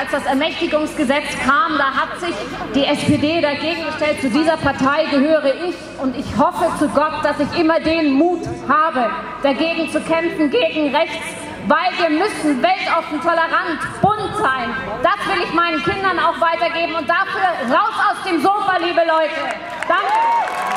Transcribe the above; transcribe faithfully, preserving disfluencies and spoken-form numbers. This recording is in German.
als das Ermächtigungsgesetz kam, da hat sich die S P D dagegen gestellt. Zu dieser Partei gehöre ich und ich hoffe zu Gott, dass ich immer den Mut habe, dagegen zu kämpfen, gegen rechts, weil wir müssen weltoffen, tolerant, bunt sein. Das will ich meinen Kindern auch weitergeben und dafür raus aus dem Sofa, liebe Leute. Danke.